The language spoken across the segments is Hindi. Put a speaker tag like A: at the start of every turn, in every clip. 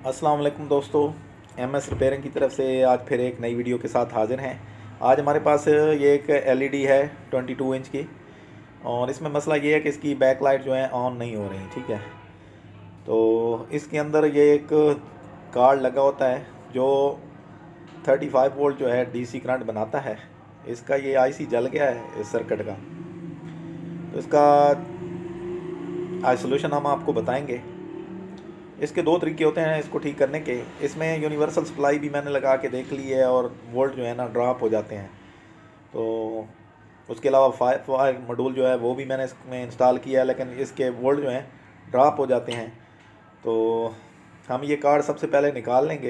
A: अस्सलाम वालेकुम दोस्तों, एमएस रिपेयरिंग की तरफ से आज फिर एक नई वीडियो के साथ हाज़िर हैं। आज हमारे पास ये एक एलईडी है 22 इंच की, और इसमें मसला ये है कि इसकी बैक लाइट जो है ऑन नहीं हो रही। ठीक है, तो इसके अंदर ये एक कार्ड लगा होता है जो 35 वोल्ट जो है डीसी करंट बनाता है। इसका ये आईसी जल गया है इस सर्किट का, तो इसका आज सोल्यूशन हम आपको बताएंगे। इसके दो तरीके होते हैं इसको ठीक करने के। इसमें यूनिवर्सल सप्लाई भी मैंने लगा के देख ली है और वोल्ट जो है ना ड्रॉप हो जाते हैं। तो उसके अलावा फायर मॉड्यूल जो है वो भी मैंने इसमें इंस्टॉल किया है, लेकिन इसके वोल्ट जो हैं ड्रॉप हो जाते हैं। तो हम ये कार्ड सबसे पहले निकाल लेंगे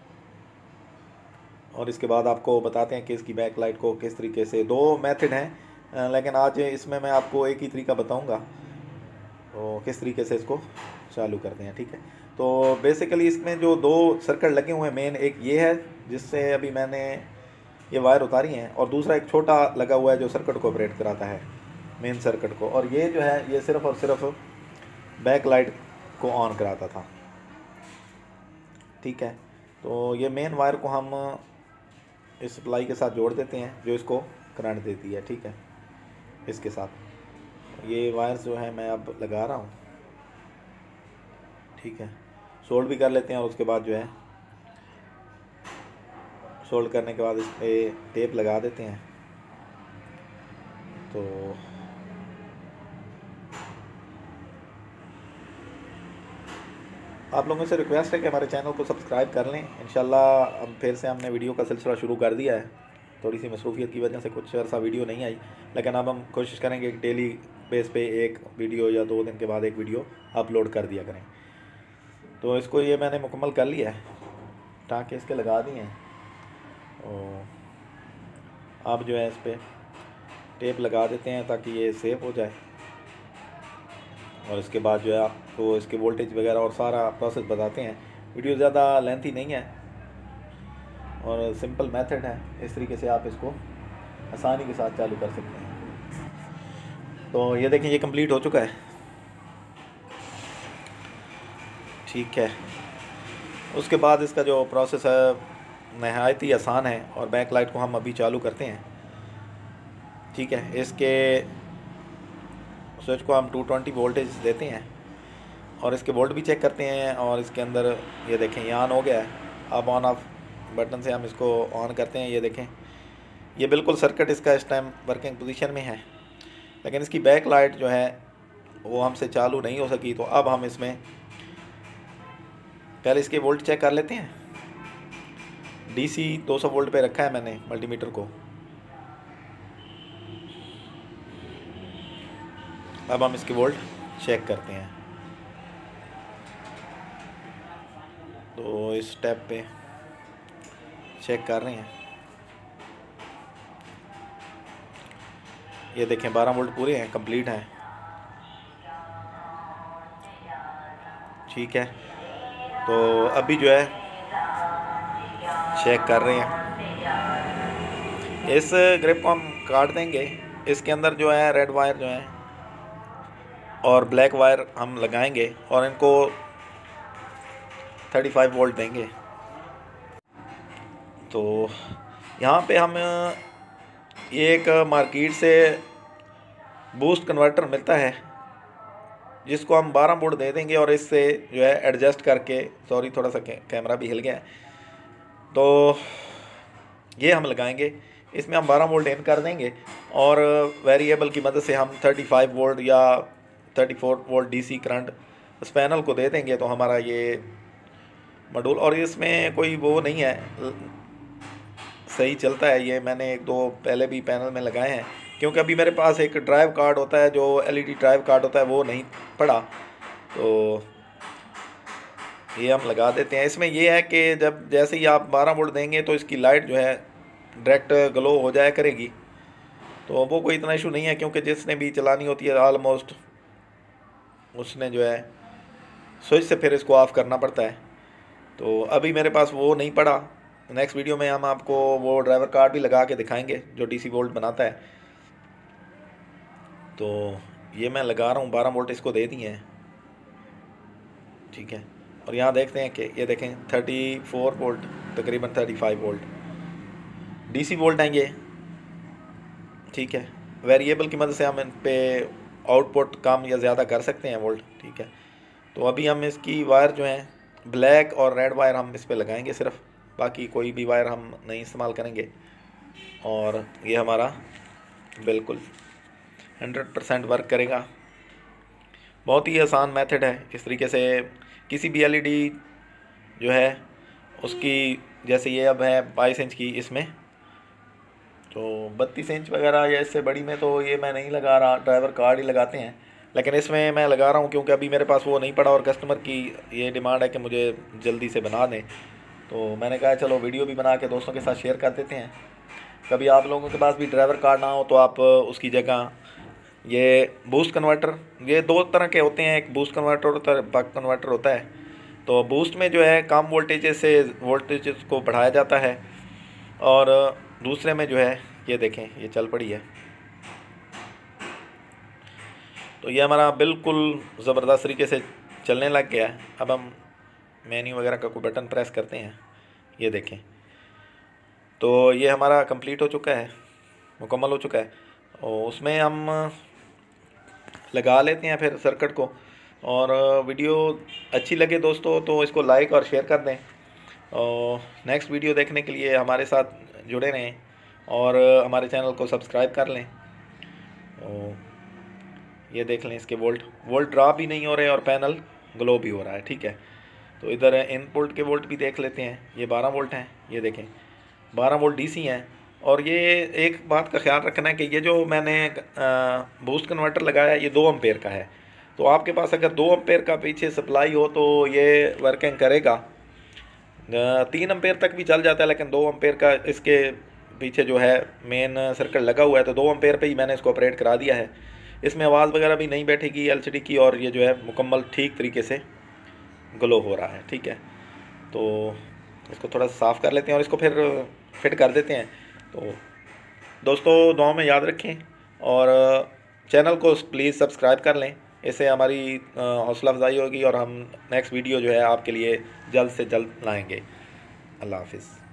A: और इसके बाद आपको बताते हैं कि इसकी बैक लाइट को किस तरीके से। दो मेथड हैं, लेकिन आज इसमें मैं आपको एक ही तरीका बताऊंगा, तो किस तरीके से इसको चालू करते हैं। ठीक है, तो बेसिकली इसमें जो दो सर्किट लगे हुए हैं मेन, एक ये है जिससे अभी मैंने ये वायर उतारी हैं, और दूसरा एक छोटा लगा हुआ है जो सर्किट को ऑपरेट कराता है मेन सर्किट को। और ये जो है ये सिर्फ और सिर्फ बैक लाइट को ऑन कराता था। ठीक है, तो ये मेन वायर को हम इस सप्लाई के साथ जोड़ देते हैं जो इसको करंट देती है। ठीक है, इसके साथ ये वायर जो है मैं अब लगा रहा हूँ। ठीक है, सोल्ड भी कर लेते हैं और उसके बाद जो है सोल्ड करने के बाद इस पर टेप लगा देते हैं। तो आप लोगों से रिक्वेस्ट है कि हमारे चैनल को सब्सक्राइब कर लें। इंशाल्लाह अब फिर से हमने वीडियो का सिलसिला शुरू कर दिया है। थोड़ी सी मसरूफियत की वजह से कुछ अर्सा वीडियो नहीं आई, लेकिन अब हम कोशिश करेंगे कि डेली बेस पे एक वीडियो या 2 दिन के बाद एक वीडियो अपलोड कर दिया करें। तो इसको ये मैंने मुकम्मल कर लिया है, टाँके इसके लगा दिए हैं। और अब जो है इस पर टेप लगा देते हैं ताकि ये सेफ हो जाए। और इसके बाद जो है आपको इसके वोल्टेज वगैरह और सारा प्रोसेस बताते हैं। वीडियो ज़्यादा लेंथी नहीं है और सिंपल मेथड है, इस तरीके से आप इसको आसानी के साथ चालू कर सकते हैं। तो ये देखें, ये कंप्लीट हो चुका है। ठीक है, उसके बाद इसका जो प्रोसेस है नहायत ही आसान है, और बैक लाइट को हम अभी चालू करते हैं। ठीक है, इसके स्विच को हम 220 वोल्टेज देते हैं और इसके वोल्ट भी चेक करते हैं। और इसके अंदर ये देखें ये ऑन हो गया है। अब ऑन ऑफ बटन से हम इसको ऑन करते हैं। ये देखें ये बिल्कुल सर्किट इसका इस टाइम वर्किंग पोजीशन में है, लेकिन इसकी बैक लाइट जो है वो हमसे चालू नहीं हो सकी। तो अब हम इसमें पहले इसके वोल्ट चेक कर लेते हैं। डीसी 200 वोल्ट पे रखा है मैंने मल्टीमीटर को। अब हम इसके वोल्ट चेक करते हैं। तो इस स्टेप पे चेक कर रहे हैं। ये देखें 12 वोल्ट पूरे हैं, कंप्लीट हैं। ठीक है, तो अभी जो है चेक कर रहे हैं। इस ग्रिप को हम काट देंगे। इसके अंदर जो है रेड वायर जो है और ब्लैक वायर हम लगाएंगे और इनको 35 वोल्ट देंगे। तो यहाँ पे हम ये एक मार्केट से बूस्ट कन्वर्टर मिलता है जिसको हम 12 वोल्ट दे देंगे, और इससे जो है एडजस्ट करके, सॉरी थोड़ा सा कैमरा भी हिल गया है, तो ये हम लगाएंगे। इसमें हम 12 वोल्ट इन कर देंगे और वेरिएबल की मदद से हम 35 वोल्ट या 34 वोल्ट डीसी करंट उस पैनल को दे देंगे। तो हमारा ये मॉड्यूल, और इसमें कोई वो नहीं है, सही चलता है। ये मैंने एक दो पहले भी पैनल में लगाए हैं, क्योंकि अभी मेरे पास एक ड्राइव कार्ड होता है जो एलईडी ड्राइव कार्ड होता है वो नहीं पड़ा। तो ये हम लगा देते हैं। इसमें ये है कि जब जैसे ही आप 12 वोल्ट देंगे तो इसकी लाइट जो है डायरेक्ट ग्लो हो जाया करेगी। तो वो कोई इतना इशू नहीं है, क्योंकि जिसने भी चलानी होती है ऑलमोस्ट उसने जो है स्विच से फिर इसको ऑफ़ करना पड़ता है। तो अभी मेरे पास वो नहीं पड़ा। नेक्स्ट वीडियो में हम आपको वो ड्राइवर कार्ड भी लगा के दिखाएंगे जो डीसी वोल्ट बनाता है। तो ये मैं लगा रहा हूँ, 12 वोल्ट इसको दे दिए हैं। ठीक है, और यहाँ देखते हैं कि ये देखें 34 वोल्ट, तकरीबन 35 वोल्ट डीसी वोल्ट हैं ये, ठीक है। वेरिएबल की मदद से हम इन पे आउटपुट कम या ज़्यादा कर सकते हैं वोल्ट, ठीक है। तो अभी हम इसकी वायर जो है ब्लैक और रेड वायर हम इस पे लगाएंगे सिर्फ, बाकी कोई भी वायर हम नहीं इस्तेमाल करेंगे। और ये हमारा बिल्कुल 100% वर्क करेगा। बहुत ही आसान मेथड है। इस तरीके से किसी भी एलईडी जो है उसकी, जैसे ये अब है 22 इंच की, इसमें तो 32 इंच वगैरह या इससे बड़ी में तो ये मैं नहीं लगा रहा, ड्राइवर कार्ड ही लगाते हैं, लेकिन इसमें मैं लगा रहा हूँ क्योंकि अभी मेरे पास वो नहीं पड़ा और कस्टमर की ये डिमांड है कि मुझे जल्दी से बना दें। तो मैंने कहा चलो वीडियो भी बना के दोस्तों के साथ शेयर कर देते हैं। कभी आप लोगों के पास भी ड्राइवर कार्ड ना हो तो आप उसकी जगह ये बूस्ट कन्वर्टर, ये दो तरह के होते हैं, एक बूस्ट कन्वर्टर होता है, बक कन्वर्टर होता है। तो बूस्ट में जो है कम वोल्टेज से वोल्टेज को बढ़ाया जाता है, और दूसरे में जो है ये देखें ये चल पड़ी है। तो ये हमारा बिल्कुल ज़बरदस्त तरीके से चलने लग गया है। अब हम मेन्यू वगैरह का कोई बटन प्रेस करते हैं, ये देखें तो ये हमारा कंप्लीट हो चुका है, मुकम्मल हो चुका है। और उसमें हम लगा लेते हैं फिर सर्किट को। और वीडियो अच्छी लगे दोस्तों तो इसको लाइक और शेयर कर दें, और नेक्स्ट वीडियो देखने के लिए हमारे साथ जुड़े रहें और हमारे चैनल को सब्सक्राइब कर लें। और ये देख लें इसके वोल्ट ड्रॉप भी नहीं हो रहे और पैनल ग्लो भी हो रहा है, ठीक है। तो इधर इनपुट के वोल्ट भी देख लेते हैं, ये 12 वोल्ट हैं, ये देखें 12 वोल्ट डीसी हैं। और ये एक बात का ख्याल रखना है कि ये जो मैंने बूस्ट कन्वर्टर लगाया है ये 2 एम्पेयर का है। तो आपके पास अगर 2 एम्पेयर का पीछे सप्लाई हो तो ये वर्किंग करेगा। 3 एम्पेयर तक भी चल जाता है, लेकिन 2 एम्पेयर का इसके पीछे जो है मेन सर्किट लगा हुआ है, तो 2 एम्पेयर पे ही मैंने इसको ऑपरेट करा दिया है। इसमें आवाज़ वगैरह भी नहीं बैठेगी एलसीडी की, और ये जो है मुकम्मल ठीक तरीके से ग्लो हो रहा है, ठीक है। तो इसको थोड़ा साफ़ कर लेते हैं और इसको फिर फिट कर देते हैं। तो दोस्तों दुआ में याद रखें और चैनल को प्लीज़ सब्सक्राइब कर लें, इससे हमारी हौसला अफजाई होगी और हम नेक्स्ट वीडियो जो है आपके लिए जल्द से जल्द लाएंगे। अल्लाह हाफिज़।